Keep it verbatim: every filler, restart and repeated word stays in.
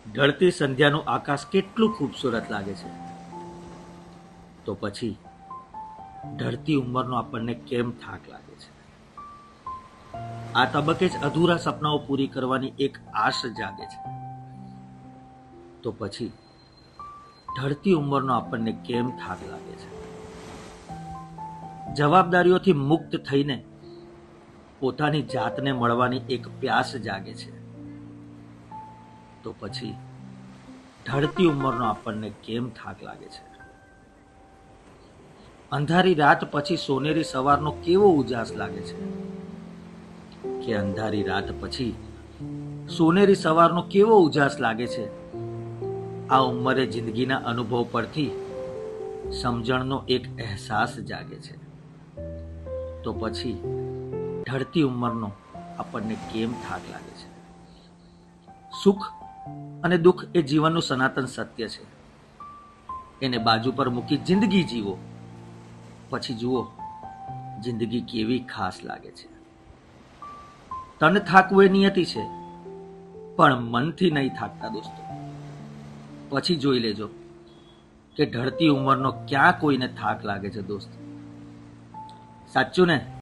ઢળતી સંધ્યાનું આકાશ કેટલું ખૂબસૂરત લાગે છે, તો પછી ઢળતી ઉંમરનો આપણને કેમ થાક લાગે છે? આ તબક્કે જ અધૂરા સપનાઓ પૂરી કરવાની એક આશ જાગે છે, તો પછી ઢળતી ઉંમરનો આપણને કેમ થાક લાગે છે? જવાબદારીઓથી મુક્ત થઈને પોતાની જાતને મળવાની એક પ્યાસ જાગે છે, તો પછી ઢળતી ઉંમરનો આપણને કેમ થાક લાગે છે? અંધારી રાત પછી સોનેરી સવારનો કેવો ઉજાસ લાગે છે, કે અંધારી રાત પછી સોનેરી સવારનો કેવો ઉજાસ લાગે છે? આ ઉંમરે જિંદગીના અનુભવ પરથી સમજણનો એક અહેસાસ જાગે છે, તો પછી ઢળતી ઉંમરનો આપણને કેમ થાક લાગે છે? સુખ અને દુઃખ એ જીવનનું સનાતન સત્ય છે. એને બાજુ પર મૂકી જિંદગી જીવો, પછી જુઓ જિંદગી કેવી ખાસ લાગે છે. તને થાકવું એ નિયતિ છે, પણ મનથી નહીં થાકતા દોસ્તો. પછી જોઈ લેજો કે ઢળતી ઉંમરનો ક્યાં કોઈને થાક લાગે છે દોસ્ત. સાચું ને?